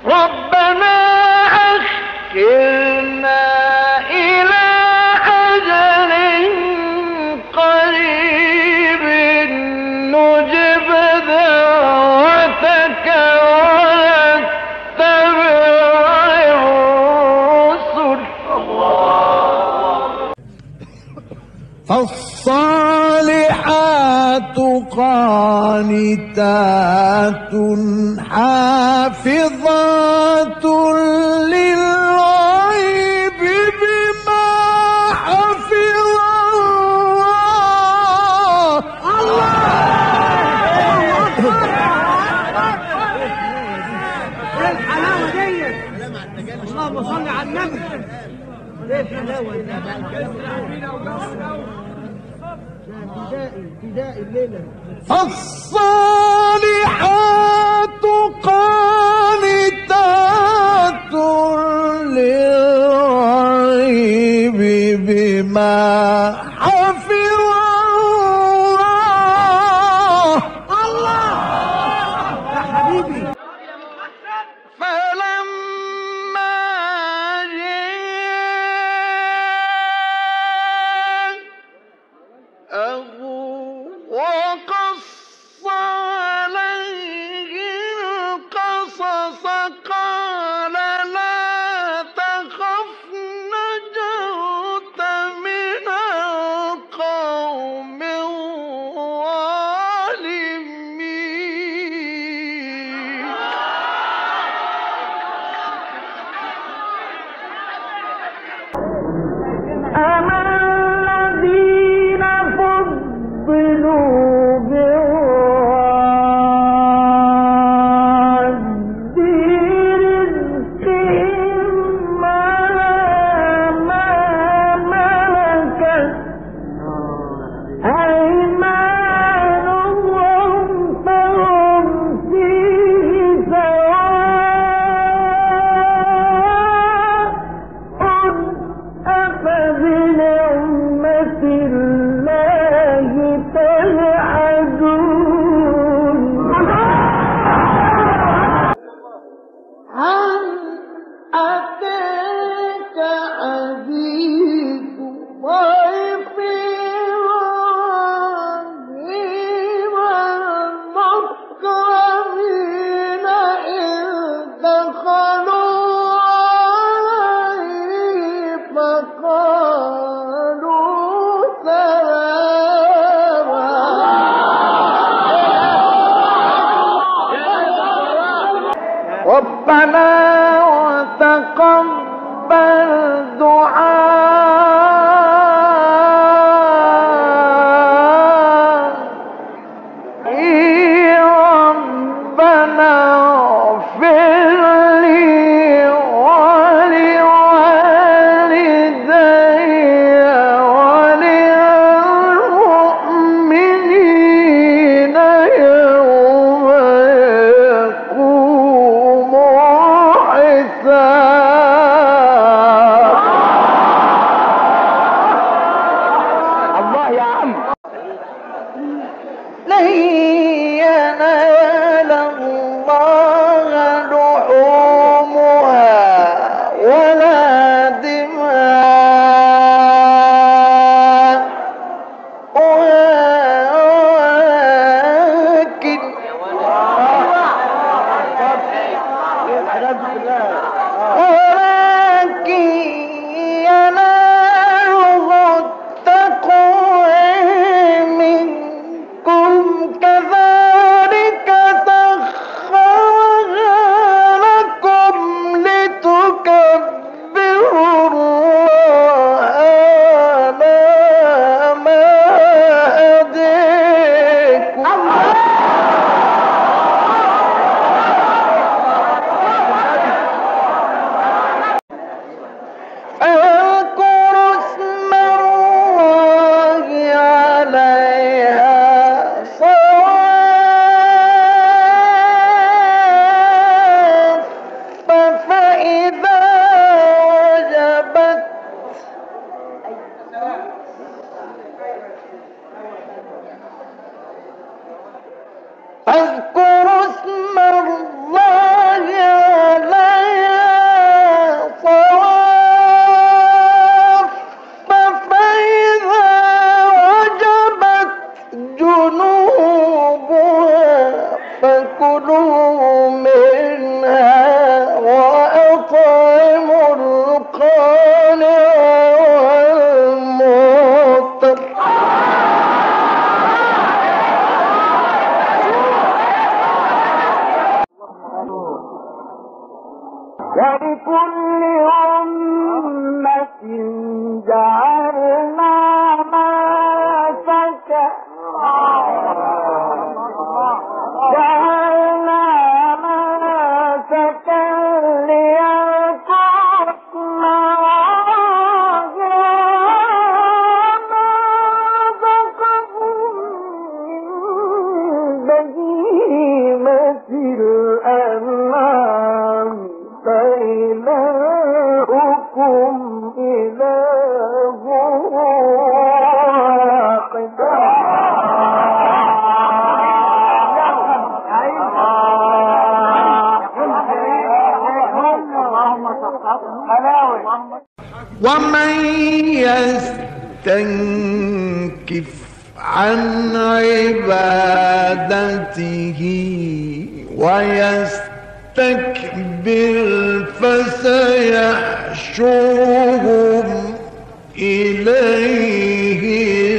ربنا أخرنا إلى أجل قريب نجب دعوتك ونتبع الرسل. فالصالحات قانتات حافظات للغيب بما حفظ الله. الحلاوة دي اللهم صل على النبي. ايه الحلاوة دي؟ فدائي الليلة. فالصالحات قانتات للغيب بما حفظ الله. يا حبيبي فلما جاءه وقص عليه القصص قال لا تخف نجوت من القوم الظالمين. أما الذين فضلوا برد رزقهم ما ملكت أيمانهم فهم فيه سواء أفبنعمة الله تجحدون. هل أتاك حديث ضيف إبراهيم المكرمين إذ دخلوا عليه فقالوا سلاما. ربنا وتقبل دعاء ربنا اغفر لي ولوالدي وللمؤمنين يوم يقوم الحساب. الله يا عم. لن ينال الله لحومها ولا دماء ولكن يناله التقوى منكم كذلك سخرها لكم لتكبروا الله على ما هداكم. ولكل أمة جعلنا منسكا ومن يستنكف عن عبادته ويستكبر فسيحشرهم إليه